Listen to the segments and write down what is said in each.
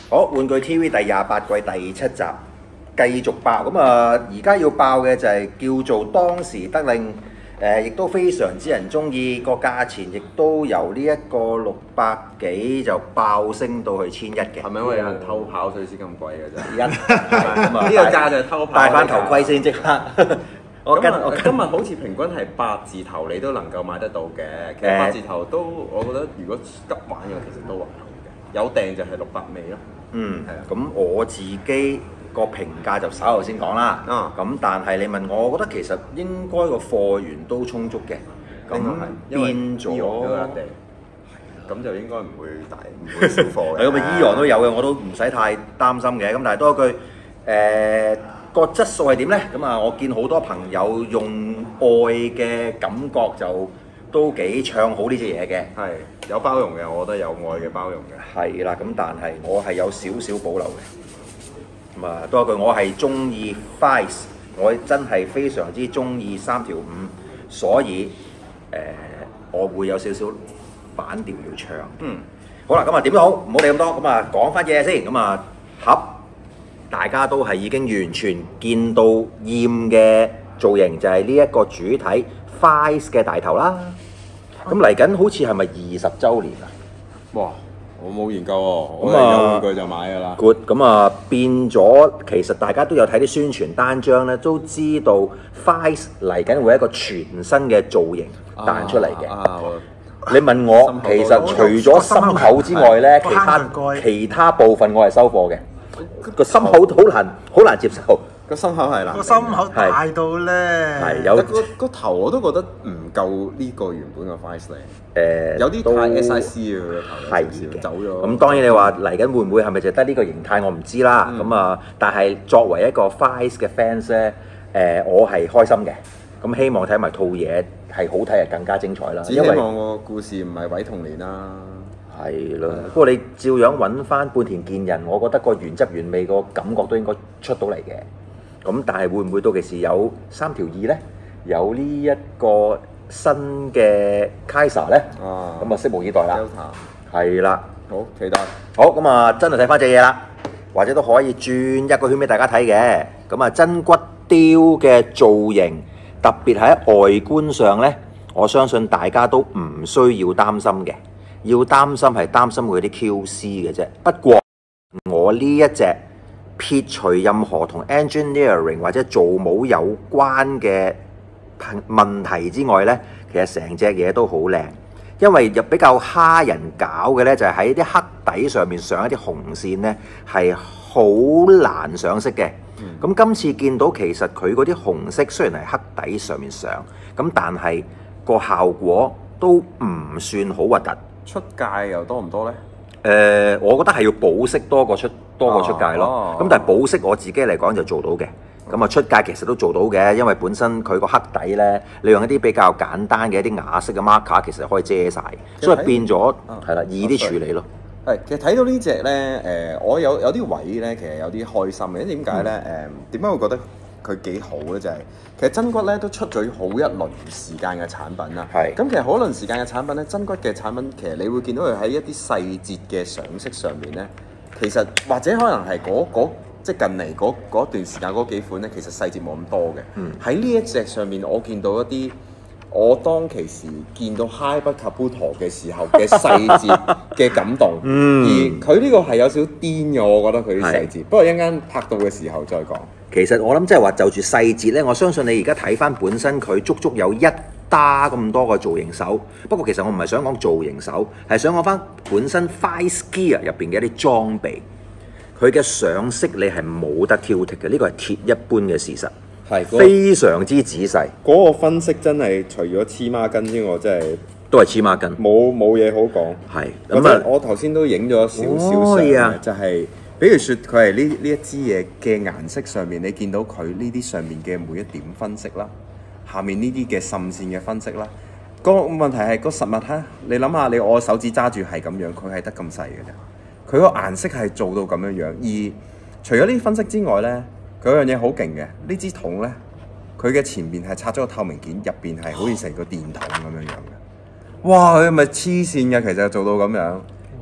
好，玩具 TV 第28季第7集繼續爆，咁而家要爆嘅就係叫做當時得令，亦都非常之人中意，個價錢亦都由呢一個600幾就爆升到去1100嘅。 係咪因為有人偷跑所以先咁貴嘅啫？ 呢個價就係偷跑。 戴翻頭盔先即刻。我今日好似平均係8字頭你都能夠買得到嘅，其實8字頭都我覺得如果急玩嘅其實都還好嘅，有訂就係600尾咯。 嗯，係啊。咁我自己個評價就稍後先講啦。咁但係你問我，我覺得其實應該個貨源都充足嘅。咁變咗咁就應該唔會少貨嘅。 係咁啊，伊朗都有嘅，我都唔使太擔心嘅。咁但係多一句，個質素係點呢？咁啊，我見好多朋友用愛嘅感覺就都幾唱好呢隻嘢嘅。 係有包容嘅，我覺得有愛嘅包容嘅。 係啦，咁但係我係有少少保留嘅。咁啊，多一句，我係中意 Vice， 我真係非常之中意3條5，所以我會有少少反調要唱。好啦，咁啊點都好，唔好理咁多，咁啊講翻嘢先。咁啊盒。大家都係已經完全見到厭嘅造型，就係呢一個主體 Vice 嘅大頭啦。咁嚟緊好似係咪20週年啊？ 哇！我冇研究喎，我有玩具就買㗎啦。 Good， 咁啊變咗，其實大家都有睇啲宣傳單張咧，都知道 Vice 嚟緊會一個全新嘅造型彈出嚟嘅。你問我，其實除咗心口之外咧，其他部分我係收貨嘅。個心口好難接受， 個心口係啦， 個心口大到咧， 係有個頭我都覺得唔夠呢個原本嘅 Vice 嚟，有啲太 SIC 嘅個頭，係嘅走咗。咁當然你話嚟緊會唔會係咪就得呢個形態，我唔知啦。咁但係作為一個 Vice 嘅 fans 咧，我係開心嘅。咁希望睇埋套嘢係好睇，係更加精彩啦。 只希望個故事唔係毀童年啦。 係啦，不過你照樣揾翻半田健人，我覺得個原汁原味個感覺都應該出到嚟嘅。咁但係會唔會到期時有3條2呢？有呢一個新嘅 Kaiser 呢？咁啊拭目以待啦。係啦， 好期待。 好，咁啊真係睇翻隻嘢啦，或者都可以轉一個圈俾大家睇嘅。咁啊真骨雕嘅造型，特別喺外觀上呢，我相信大家都唔需要擔心嘅。要擔心係擔心佢啲 QC 嘅啫。不過我呢一隻撇除任何同 engineering 或者做模有關嘅問題之外呢，其實成隻嘢都好靚。因為比較蝦人搞嘅呢，就係喺啲黑底上面上一啲紅線呢，係好難上色嘅。咁今次見到其實佢嗰啲紅色雖然係黑底上面上，咁但係個效果都唔算好核突。 出界又多唔多呢？ 我覺得係要保色多過出界咯。咁但係保色我自己嚟講就做到嘅。咁啊出界其實都做到嘅，因為本身佢個黑底呢，你用一啲比較簡單嘅一啲啞色嘅 marker，其實可以遮晒，所以變咗係啦，易啲處理咯。 其實睇到呢隻呢，我有啲位呢，其實有啲開心嘅。點解呢？點解會覺得佢幾好呢？就係其實真骨咧都出咗好一輪時間嘅產品啦。咁其實好一輪時間嘅產品咧，真骨嘅產品其實你會見到佢喺一啲細節嘅上色上面咧，其實或者可能係即係近嚟嗰段時間嗰幾款咧，其實細節冇咁多嘅。喺呢一隻上面，我見到一啲我當其時見到 Hyper Kabuto 嘅時候嘅細節嘅感動。而佢呢個係有少癲嘅，我覺得佢啲細節。不過一陣間拍到嘅時候再講。 其實我諗即係話就住細節呢，我相信你而家睇翻本身佢足足有1打咁多個造型手。不過其實我唔係想講造型手，係想講翻本身 Vice Gear 入邊嘅一啲裝備，佢嘅上色你係冇得挑剔嘅，呢個係鐵一般嘅事實，係非常之仔細。 嗰個分析真係除咗黐孖筋之外，真係都係黐孖筋， 冇嘢好講。係咁啊！我頭先都影咗少少相，就係。比如說佢係呢一支嘢嘅顏色上面，你見到佢呢啲上面嘅每一點分析啦，下面呢啲嘅滲線嘅分析啦。個問題係個實物哈，你諗下，我手指揸住係咁樣，佢係得咁細嘅啫。佢個顏色係做到咁樣樣，而除咗呢啲分析之外呢，佢有樣嘢好勁嘅，呢支筒呢，佢嘅前面係拆咗個透明件，入邊係好似成個電筒咁樣樣嘅。哇！佢係咪黐線嘅？其實做到咁樣。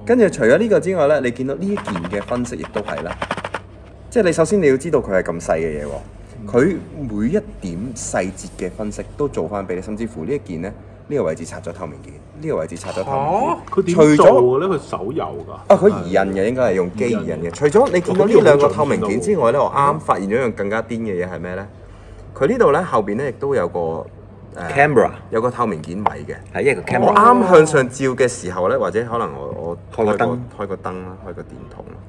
跟住除咗呢個之外咧，你見到呢一件嘅分析亦都係啦。即係你首先你要知道佢係咁細嘅嘢喎，佢每一點細節嘅分析都做翻俾你，甚至乎呢一件咧，呢個位置拆咗透明件，呢個位置拆咗透明件。 佢點做嘅咧？佢手油㗎？ 佢移印嘅，應該係用機移印嘅。除咗你見到呢兩個透明件之外咧，我啱發現咗一樣更加癲嘅嘢係咩咧？佢呢度咧後邊咧亦都有個 camera， 有個透明件位嘅， 係一個 camera。 我啱向上照嘅時候咧，或者可能我開個燈啦， 開個電筒啦。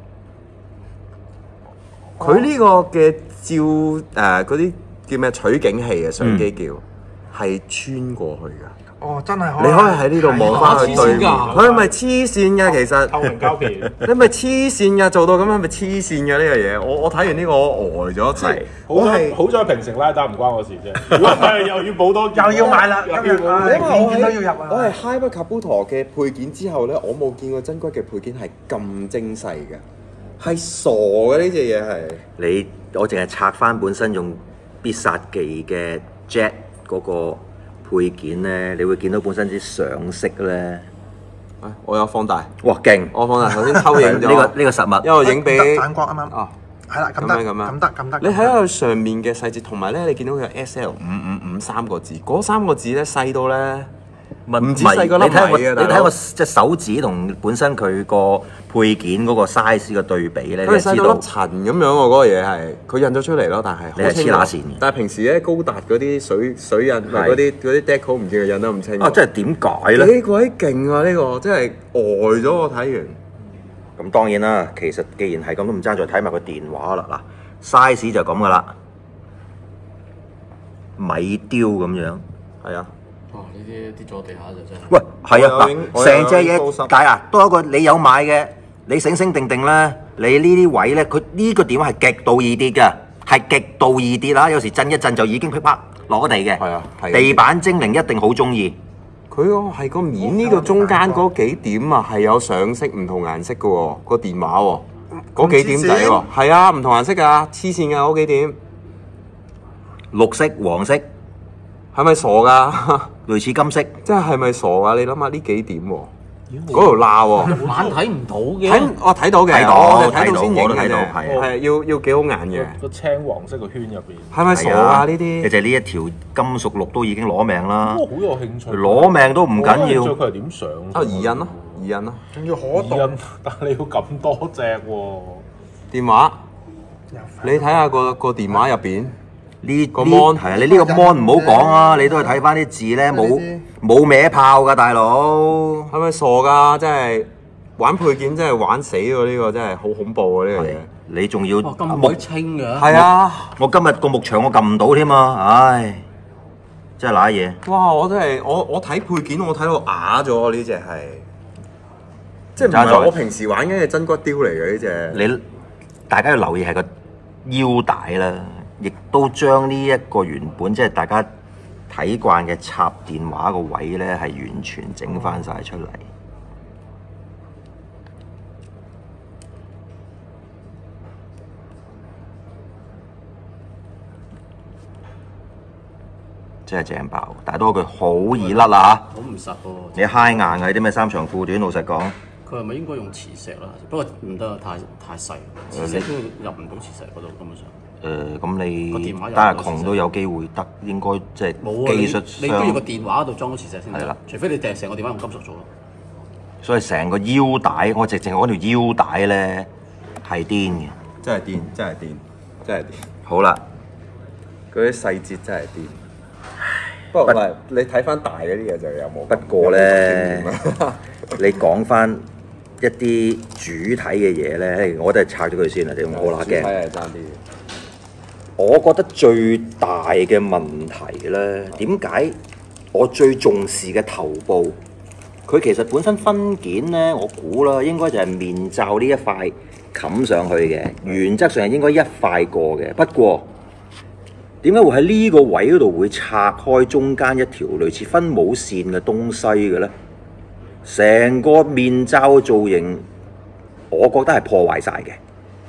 佢呢個嘅照嗰啲叫咩取景器嘅相機叫係穿過去㗎。 哦，真係你可以喺呢度望翻去對面，佢係咪黐線㗎？其實透明膠片， 你咪黐線㗎，做到咁係咪黐線㗎呢個嘢？我睇完呢個我呆咗，係好在平成拉打唔關我事啫。如果係又要補多， 又要買啦，今日件件都要入啊！ 我係 Hyper Kabuto 嘅配件之後咧，我冇見過真骨嘅配件係咁精細嘅，係傻嘅呢隻嘢係。 我淨係拆翻本身用必殺技嘅 Jet 嗰個配件咧，你會見到本身啲上色咧。 我有放大， 哇勁！ 我放大，頭先偷影咗呢個實物， 因為我影俾反光啱啱。 哦， 係啦，咁得。 你睇下佢上面嘅細節，同埋咧，你見到佢有 SL555三個字，嗰三個字咧細到咧唔止細個粒米嘅。 你睇我隻手指同本身佢個配件嗰個 size 嘅對比咧， 佢細到粒塵咁樣喎，嗰個嘢係佢印咗出嚟咯，但係你係黐乸線嘅。 但係平時咧高達嗰啲水印，嗰啲 deco 唔知佢印得咁清。 真係點解咧？ 幾鬼勁啊！呢個真係呆咗，我睇完。 咁當然啦，其實既然係咁，都唔爭再睇埋個電話啦。嗱 ，size 就咁噶啦，米雕咁樣，係啊。 哇！呢啲跌咗地下就真係。 喂，係啊，嗱，成隻嘢大啊，都有一個你有買嘅，你醒醒定定啦。你呢啲位咧，佢呢個點係極度易跌嘅，係極度易跌啦。有時震一震就已經噼啪落咗地嘅。 係啊， 地板精靈一定好中意。 佢係個面呢個中間嗰幾點啊，係有上色唔同顏色嘅喎，個電話喎，嗰幾點仔喎，係啊，唔同顏色㗎，黐線㗎嗰幾點， 綠色、黃色， 係咪傻㗎？ 類似金色， 即係咪傻㗎？你諗下呢幾點喎？嗰條罅喎， 眼睇唔到嘅。 我睇到嘅，我睇到先影嘅啫，係要幾好眼嘅。 個青黃色個圈入邊， 係咪傻啊？呢啲其實呢一條金屬綠都已經攞命啦。 好有興趣。 攞命都唔緊要。 佢係點上？ 移印咯，移印咯。 仲要可移印，但係你要咁多隻喎。 電話，你睇下個電話入邊。 呢個 mon 係啊，你呢個 mon 唔好講啊，你都係睇翻啲字咧，冇歪炮㗎，大佬。 係咪傻㗎？真係玩配件真係玩死喎！呢個真係好恐怖啊！呢樣嘢。 你仲要咁鬼清嘅。 係啊！ 我今日個牧場我撳唔到添啊！唉，真係賴嘢。 哇！我真係我睇配件我睇到啞咗，呢隻係，即係唔係我平時玩緊嘅真骨雕嚟嘅呢隻。 大家要留意係個腰帶啦。亦都將呢一個原本即係大家睇慣嘅插電話個位咧，係完全整翻晒出嚟。真係正爆，但係都嗰句好易甩啦嚇。 好唔實喎。 你揩硬嘅啲咩三長褲短，老實講。 佢係咪應該用磁石啦？不過唔得，太細，磁石都入唔到磁石嗰度，根本上。 咁你但係窮都有機會得，應該即係技術上。 你都要個電話度裝咗磁石先得。係啦，除非你訂成個電話用金屬做咯。 所以成個腰帶，我直情嗰條腰帶咧係癲嘅。 真係癲，真係癲，真係癲。 好啦， 嗰啲細節真係癲。不過唔係，你睇翻大嗰啲嘢就有冇？ 不過咧，你講翻一啲主體嘅嘢咧，我都係拆咗佢先啦。你唔好啦，驚。 係爭啲。 我覺得最大嘅問題咧，點解我最重視嘅頭部，佢其實本身分件咧，我估啦，應該就係面罩呢一塊冚上去嘅，原則上係應該一塊過嘅。不過點解會喺呢個位嗰度會拆開中間一條類似分母線嘅東西嘅咧？成個面罩造型，我覺得係破壞晒嘅。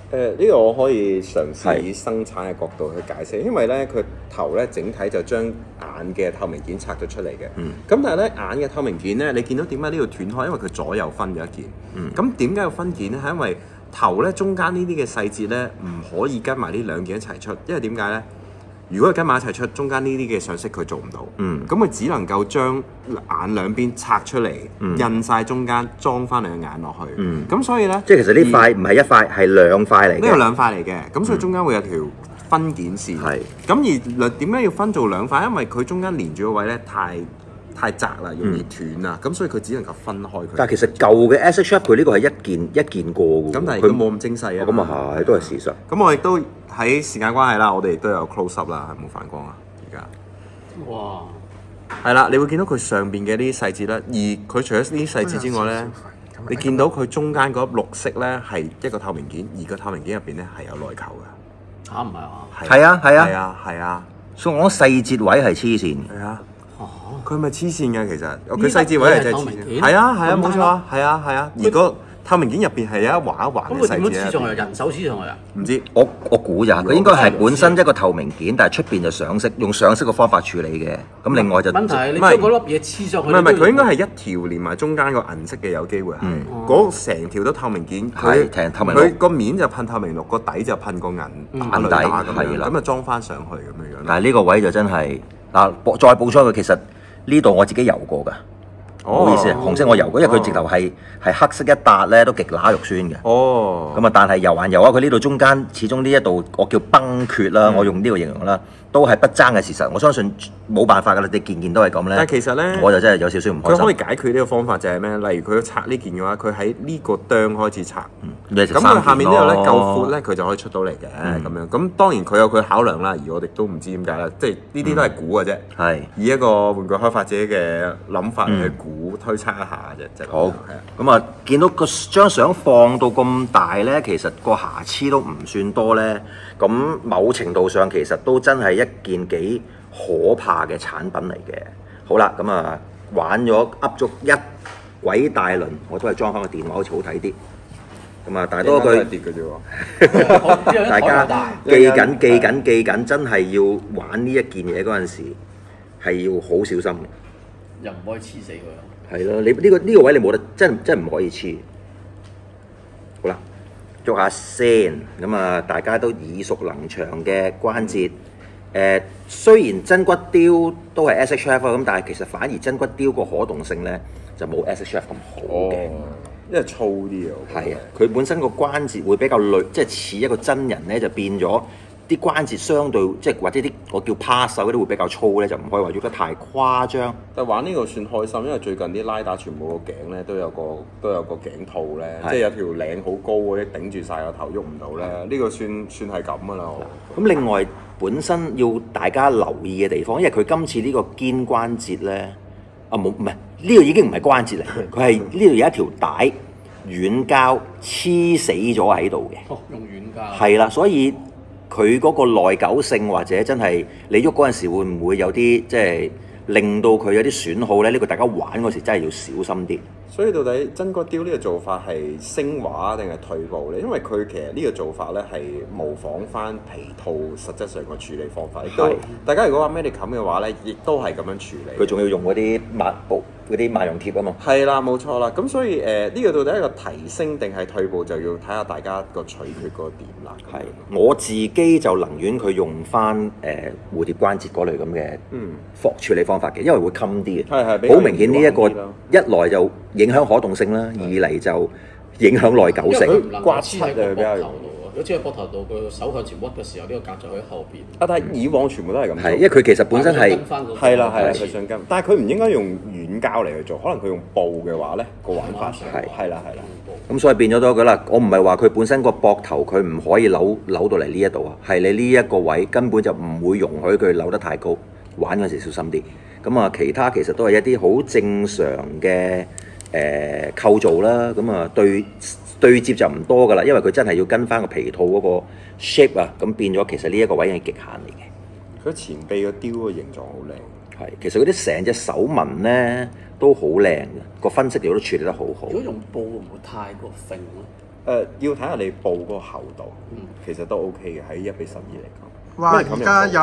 呢個我可以嘗試以生產嘅角度去解釋，因為咧佢頭咧整體就將眼嘅透明件拆咗出嚟嘅。咁但係咧眼嘅透明件咧，你見到點解呢度斷開？因為佢左右分咗一件。咁點解要分件咧？係因為頭咧中間呢啲嘅細節咧唔可以跟埋呢兩件一齊出，因為點解咧？如果佢跟埋一齊出，中間呢啲嘅上色佢做唔到，咁佢只能夠將眼兩邊拆出嚟，印晒中間，裝翻你嘅眼落去。咁所以咧， 即係其實呢塊唔係一塊，係兩塊嚟嘅。 呢個兩塊嚟嘅，咁所以中間會有條分件線。咁而點解要分做兩塊？因為佢中間連住個位咧太窄啦，容易斷啊，咁所以佢只能夠分開佢。 但係其實舊嘅 SHF 佢呢個係一件過嘅喎。 咁但係佢冇咁精細啊。 咁啊係，都係事實。 咁我亦都喺時間關係啦，我哋亦都有 close up 啦，係冇反光啊，而家。 哇！ 係啦，你會見到佢上邊嘅呢啲細節啦，而佢除咗呢啲細節之外咧，你見到佢中間嗰粒綠色咧係一個透明件，而個透明件入邊咧係有內球嘅。 嚇唔係啊？ 係啊， 所以我細節位係黐線。 係啊。佢咪黐線嘅其實，佢細節位係真係黐線。係啊，冇錯啊，係啊。而個透明件入邊係有一橫一橫嘅細節。咁佢點樣黐上去？人手黐上去啊？唔知， 我估咋，佢應該係本身一個透明件，但係出邊就上色，用上色嘅方法處理嘅。咁另外就問題，你將嗰粒嘢黐上去。 唔係，佢應該係一條連埋中間個銀色嘅，有機會係。嗰成條都透明件，佢個面就噴透明綠，個底就噴個銀底咁樣，咁就裝翻上去咁樣樣。 但係呢個位就真係嗱，再補充佢其實。呢度我自己油過㗎，唔好意思啊，紅色我油過，因為佢直頭係黑色一笪咧，都極乸肉酸嘅。咁啊，但係油還油啊，佢呢度中間始終呢一度我叫崩缺啦，我用呢個形容啦，都係不爭嘅事實。我相信冇辦法㗎啦，你件件都係咁咧。 但係其實咧， 我就真係有少少唔開心。 佢可以解決呢個方法就係咩？例如佢拆呢件嘅話，佢喺呢個釘開始拆，咁佢下面呢度咧夠闊咧，佢就可以出到嚟嘅咁樣。咁當然佢有佢考量啦，而我哋都唔知點解啦，即係呢啲都係估嘅啫。係以一個玩具開發者嘅諗法去估推測一下啫。 好，咁啊，見到個張相放到咁大咧，其實個瑕疵都唔算多咧。咁某程度上其實都真係一件幾可怕嘅產品嚟嘅。好啦，咁啊玩咗噏足一鬼大輪，我都係裝翻個電話好似好睇啲。咁啊，但係多句跌嘅啫喎，大家記緊，真係要玩呢一件嘢嗰陣時係要好小心嘅， 又唔可以黐死佢。 係咯，你呢個位你冇得真唔可以黐。好啦。捉下先，咁啊，大家都耳熟能詳嘅關節。雖然真骨雕都係 SHF 咁，但係其實反而真骨雕個可動性咧就冇 SHF 咁好嘅， 因為粗啲啊。 係啊，佢本身個關節會比較類，即係似一個真人咧，就變咗啲關節相對即係或者啲我叫趴手嗰啲會比較粗咧，就唔可以話喐得太誇張。 但玩呢個算開心，因為最近啲拉打全部個頸咧都有個頸套咧，即係有條領好高嗰啲頂住晒個頭喐唔到咧，呢個算係咁噶啦。 咁另外本身要大家留意嘅地方，因為佢今次呢個肩關節咧，唔係呢個已經唔係關節嚟，佢係呢度有一條帶軟膠黐死咗喺度嘅。 用軟膠。係啦，所以佢嗰個耐久性或者真係你喐嗰陣時會唔會有啲即係令到佢有啲損耗咧？呢個大家玩嗰時真係要小心啲。 所以到底真骨雕呢個做法係升華定係退步咧？因為佢其實呢個做法咧係模仿翻皮套實質上個處理方法。係。大家如果話 Medicam 嘅話咧，亦都係咁樣處理。佢仲要用嗰啲嗰啲萬用貼啊嘛。係啦，冇錯啦。咁所以呢個到底係一個提升定係退步，就要睇下大家個取決嗰個點啦。係。我自己就寧願佢用翻蝴蝶關節嗰類咁嘅處理方法嘅，因為會襟啲嘅。係。好明顯呢一個一來就影響可動性啦，二嚟就影響耐久性。 刮黐喺個膊頭度，如果黐喺膊頭度，佢手向前屈嘅時候，呢個夾就喺後邊。 但係以往全部都係咁。係，因為佢其實本身係啦，佢想跟，但係佢唔應該用軟膠嚟去做，可能佢用布嘅話咧個玩法係啦。 咁所以變咗多句啦，我唔係話佢本身個膊頭佢唔可以扭到嚟呢一度啊，係你呢一個位根本就唔會容許佢扭得太高，玩嗰時小心啲。咁啊，其他其實都係一啲好正常嘅構造啦。咁啊，對接就唔多噶啦，因為佢真係要跟翻個皮套嗰個 shape 啊，咁變咗其實呢一個位係極限嚟嘅。 佢前臂個雕個形狀好靚。 係，其實嗰啲成隻手紋咧都好靚嘅，個分析亦都處理得好好。 如果用布會唔會太過揈咧？ 要睇下你報嗰個厚度，其實都 OK 嘅，喺1:12嚟講。 哇！而家有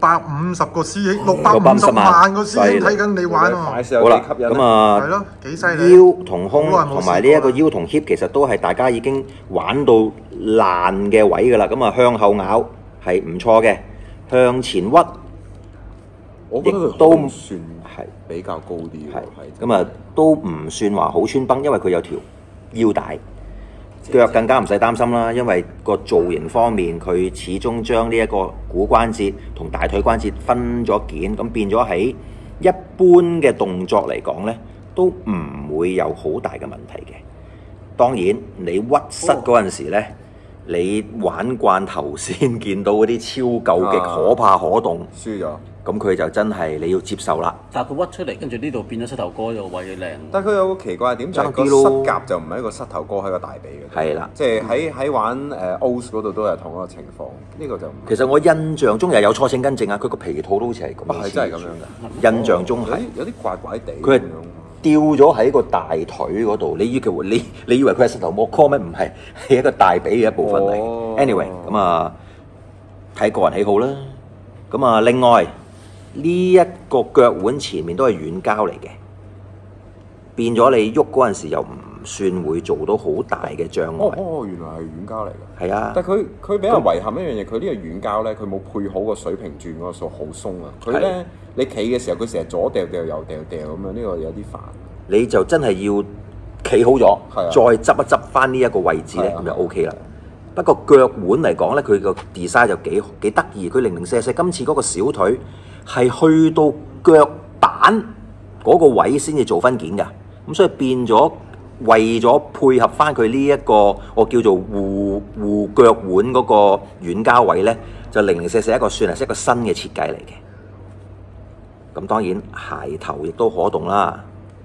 650個師兄，650萬個師兄睇緊你玩喎。 好啦，咁啊， 係咯，幾犀利。 腰同胸同埋呢一個腰同 hip 其實都係大家已經玩到爛嘅位㗎啦。咁啊，向後咬係唔錯嘅，向前屈， 我覺得佢都算係比較高啲嘅。係咁啊，都唔算話好穿崩，因為佢有條腰帶。腳更加唔使擔心啦，因為個造型方面，佢始終將呢一個股關節同大腿關節分咗件，咁變咗喺一般嘅動作嚟講呢，都唔會有好大嘅問題嘅。當然，你屈膝嗰陣時呢，你玩慣頭先見到嗰啲超舊嘅可怕可動， 輸咗。 咁佢就真係你要接受啦。 但係佢屈出嚟，跟住呢度變咗膝頭哥呢個位嘅靚。 但係佢有個奇怪點就係個膝甲就唔係一個膝頭哥，喺個大髀嘅。 係啦， 即係喺玩OS 嗰度都係同一個情況。呢個就其實我印象中又有錯請更正啊，佢個皮套都好似係咁。 係真係咁樣㗎。 印象中係有啲怪怪地。 佢係吊咗喺個大腿嗰度，你以為佢係膝頭哥 call 咩？唔係，係一個大髀嘅一部分嚟。Anyway， 咁啊睇個人喜好啦。咁啊，另外呢一個腳腕前面都係軟膠嚟嘅，變咗你喐嗰陣時又唔算會做到好大嘅障礙。 原來係軟膠嚟㗎。係啊。 但係佢比較遺憾一樣嘢，佢呢個軟膠咧，佢冇配好個水平轉嗰個數，好鬆啊！佢咧你企嘅時候，佢成日左掉掉右掉掉咁樣，呢個有啲煩。你就真係要企好咗，再執一執翻呢一個位置咧，咁就 OK 啦。不過腳腕嚟講咧，佢個 design 就幾得意，佢零零舍舍，今次嗰個小腿係去到腳板嗰個位先至做分件㗎，咁所以變咗為咗配合翻佢呢一個我叫做護腳腕嗰個軟膠位咧，就零零舍舍一個算係一個新嘅設計嚟嘅。咁當然鞋頭亦都可動啦。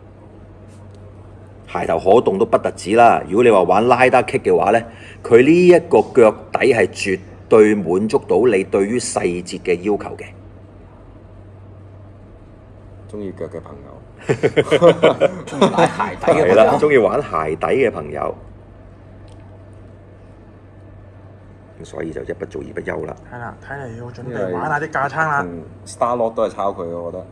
鞋頭可動都不特止啦！如果你話玩拉打 kick 嘅話咧，佢呢一個腳底係絕對滿足到你對於細節嘅要求嘅。 中意腳嘅朋友， 中意玩鞋底嘅朋友， 係啦，中意玩鞋底嘅朋友，所以就一不做二不休啦。 係啦，睇嚟要準備玩下啲架撐啦。 Starlord 都係抄佢，我覺得。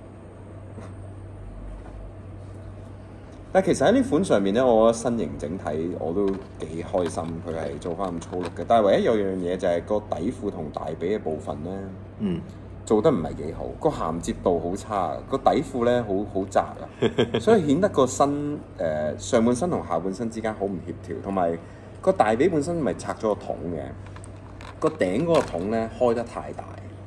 但其實喺呢款上面咧，我覺得身形整體我都幾開心，佢係做翻咁粗碌嘅。但係唯一有樣嘢就係個底褲同大髀嘅部分咧，做得唔係幾好，個銜接度好差，個底褲咧好窄啊，所以顯得個身上半身同下半身之間好唔協調，同埋個大髀本身咪拆咗個筒嘅，個頂嗰個筒咧開得太大。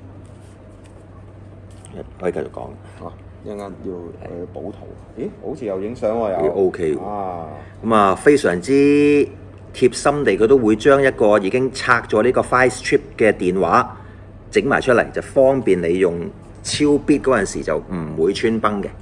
可以繼續講。 一陣間要補圖，咦？好似有影相喎，又 OK 啊！咁啊，非常之貼心地，佢都會將一個已經拆咗呢個 Five Strip 嘅電話整埋出嚟，就方便你用超 beat 嗰陣時就唔會穿崩嘅。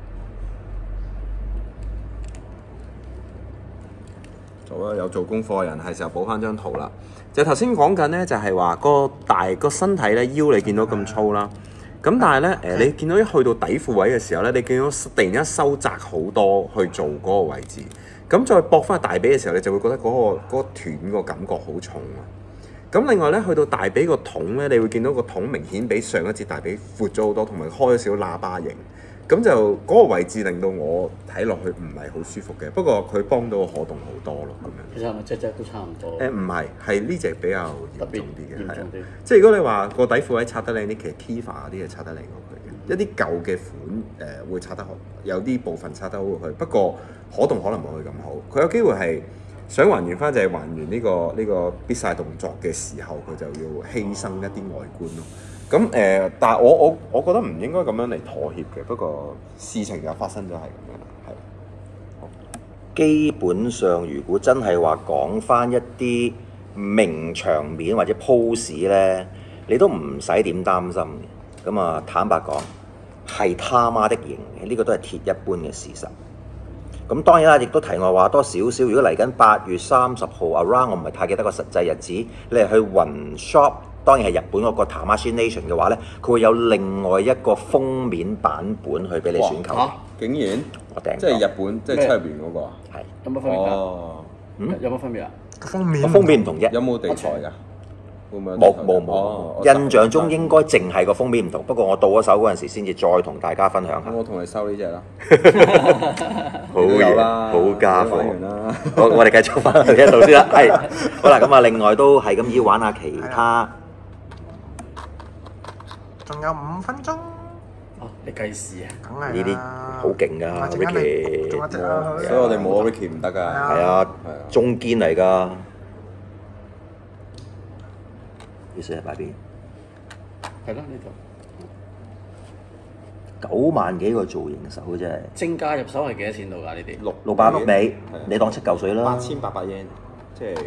做啦，有做功課嘅人係時候補翻張圖啦。就頭先講緊咧，就係話個身體咧，腰你見到咁粗啦。咁但係咧，你見到一去到底褲位嘅時候咧，你見到突然間收窄好多去做嗰個位置，咁再駁翻大髀嘅時候，你就會覺得嗰個斷個感覺好重啊！咁另外咧，去到大髀個筒咧，你會見到個筒明顯比上一節大髀闊咗好多，同埋開咗少少喇叭形，咁就嗰個位置令到我睇落去唔係好舒服嘅。不過佢幫到我可動好多咯，咁樣。 其實係咪隻都差唔多？ 唔係，係呢隻比較嚴重啲嘅，係啊。 啲。 即係如果你話個底褲位拆得靚啲，其實 Kiva 嗰啲係拆得靚過佢嘅。一啲舊嘅款會拆得好，有啲部分拆得好過佢。不過可動可能冇佢咁好。佢有機會係想還原翻，就係還原呢個必殺動作嘅時候，佢就要犧牲一啲外觀咯。咁但係我覺得唔應該咁樣嚟妥協嘅。不過事情就發生咗係咁樣。 基本上，如果真係話講翻一啲名場面或者 pose 咧，你都唔使點擔心嘅。咁啊，坦白講，係他媽的型嘅，呢個都係鐵一般嘅事實。咁當然啦，亦都題外話多少少。如果嚟緊8月30號 around，我唔係太記得個實際日子，你係去雲 shop，當然係日本嗰個 Tamashii Nation 嘅話咧，佢會有另外一個封面版本去俾你選購。 竟然我訂， 即係日本，即係7入邊嗰個啊？ 係。 有乜分別㗎？ 有冇分別啊？ 封面唔同啫。 有冇地台㗎？會唔會有冇地台冇哦冇，印象中應該淨係個封面唔同。不過我到咗手嗰陣時，先至再同大家分享下咁。我同你收呢只啦。 好你都有嘢， 啦好家伙玩完啦。 好，我哋繼續翻去呢一度先啦。係，好啦，咁啊，另外都係咁要玩下其他。 仲有5分鐘， 哦，你計時啊？ 梗係呢啲啦好勁㗎陣間你 ，Ricky 仲有隻啊佢所以我哋冇 Ricky 唔得㗎。 係啊，中堅嚟㗎。呢隻擺邊係咯，呢度 ？9萬幾個造型手真係。 正價入手係幾多錢到㗎？呢啲 600尾係啊， 你當7嚿水啦。 8800 yen，即係965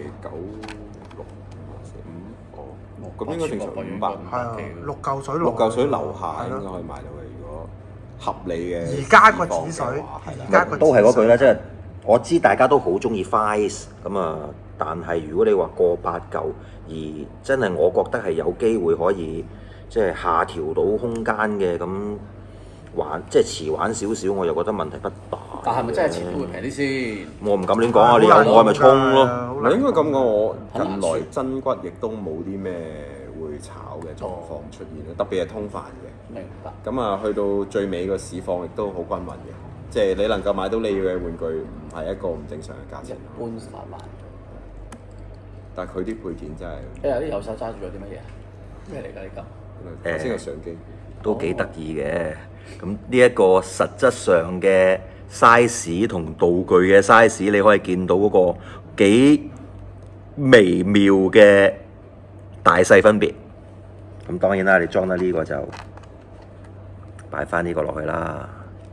哦，咁應該正常500。 係啊，6嚿水六嚿水樓下係咯應該可以買到嘅，如果合理嘅。 而家個紙水而家個都係嗰句啦，即係我知大家都好中意 Fice 咁啊，但係如果你話過8嚿，而真係我覺得係有機會可以即係下調到空間嘅咁玩，即係遲玩少少，我又覺得問題不大。 但係咪真係錢都會平啲先？ 我唔敢亂講啊！你有我咪衝咯。 唔係應該咁講，我近來真骨亦都冇啲咩會炒嘅狀況出現啦，特別係通販嘅。 明白。 咁啊，去到最尾個市況亦都好均勻嘅，即係你能夠買到你要嘅玩具，唔係一個唔正常嘅價錢。 一般3萬。 但係佢啲配件真係， 啲右手揸住咗啲乜嘢？咩嚟㗎？呢嚿？ 頭先個相機。 都幾得意嘅。咁呢一個實質上嘅 size 同道具嘅 size，你可以見到嗰個幾微妙嘅大細分別。咁當然啦，你裝得呢個就擺翻呢個落去啦。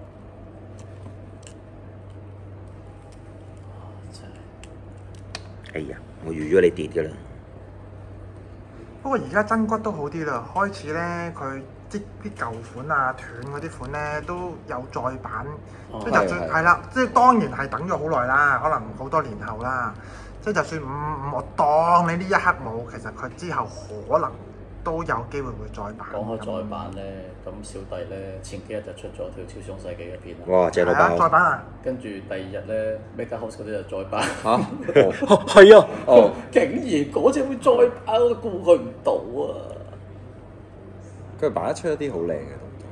哎呀，我預咗你跌㗎啦。 不過而家真骨都好啲啦，開始咧佢啲舊款啊斷嗰啲款咧都有再版，即係就算係啦，即係當然係等咗好耐啦，可能好多年後啦。即係就算我當你呢一刻冇，其實佢之後可能都有機會會再版。 講開再版咧，咁小弟咧前幾日就出咗條超商世紀嘅片啦。 哇！正到係啊， 爆！ 再版啊！ 跟住第二日咧，Mega House 嗰啲就再版。 係啊！ 哦， 竟然嗰隻會再版，我估佢唔到啊！ 佢擺得出一啲好靚嘅動作。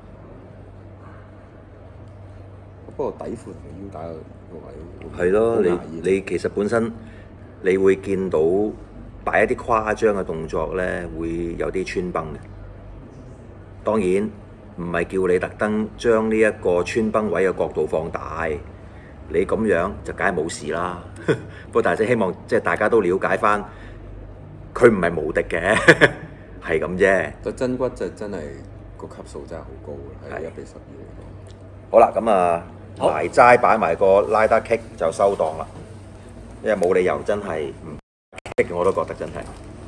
不過底褲同腰帶個位係咯， 好牙煙你其實本身你會見到擺一啲誇張嘅動作咧，會有啲穿崩嘅。當然唔係叫你特登將呢一個穿崩位嘅角度放大，你咁樣就梗係冇事啦。不過但係希望即係大家都了解翻，佢唔係無敵嘅，係咁啫。 但真骨就真係個級數真係好高嘅，係1:12嚟講。 好啦，咁啊埋齋擺埋個拉打 kick 就收檔啦，因為冇理由真係唔 kick 嘅，我都覺得真係。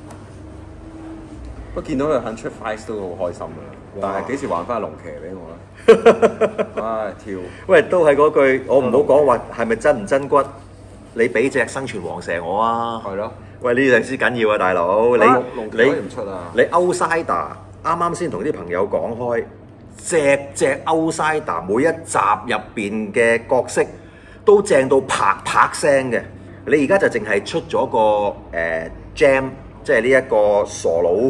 不過見到佢肯出 Fice 都好開心嘅，但係幾時還翻龍騎俾我咧？唉，跳！ 喂，都係嗰句，我唔好講話係咪真唔真骨，你俾隻生存黃蛇我啊！ 係咯， 喂，呢樣先緊要啊，大佬！ 龍騎可以你唔出啊？ 你 Outsider 啱啱先同啲朋友講開，隻 Outsider 每一集入邊嘅角色都正到啪啪聲嘅。你而家就淨係出咗個Jam， 即係呢一個傻佬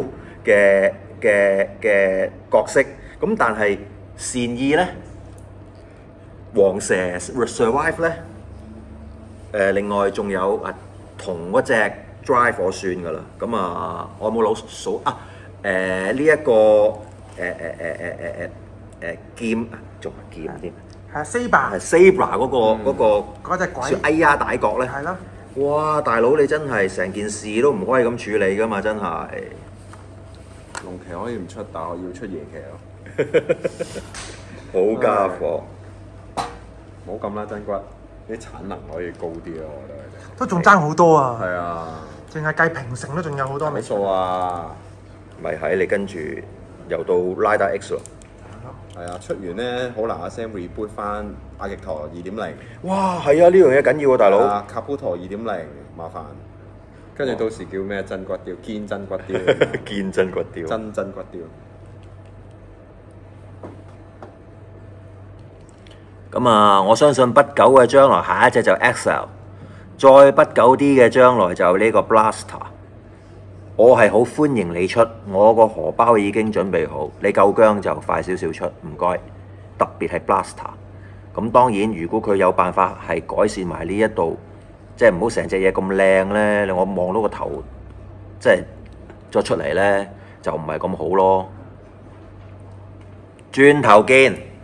嘅角色。咁但係善意咧，黃蛇 Survive 咧，另外仲有同嗰隻 Drive 我算㗎啦。咁啊，我有冇數數啊？呢一個劍仲係劍添， 係 Saber 係 Saber 嗰隻鬼個哎呀大角咧， 係咯， 哇！大佬你真係成件事都唔可以咁處理㗎嘛，真係。 龍騎可以唔出，但我要出夜騎咯。 好家伙！ 唔好咁啦，真骨啲產能可以高啲咯，我覺得佢哋。 都仲爭好多啊！ 係啊， 淨係計平成都仲有好多未睇數啊！ 咪喺你跟住又到 Rider X 咯。 係啊，出完咧好難聲 reboot 翻阿極陀2.0。 哇，係啊，呢樣嘢緊要啊，大佬。 卡布陀2.0麻煩，跟住到時叫咩真骨雕，堅真骨雕， 堅真骨雕。 真骨雕。 咁啊，我相信不久嘅將來，下一隻就 XL。 再不久啲嘅將來就呢個 Blaster， 我係好歡迎你出，我個荷包已經準備好，你夠薑就快少少出，唔該。特別係 Blaster， 咁當然如果佢有辦法係改善埋呢一度，即係唔好成隻嘢咁靚咧，我望到個頭即係再出嚟咧就唔係咁好咯。轉頭見。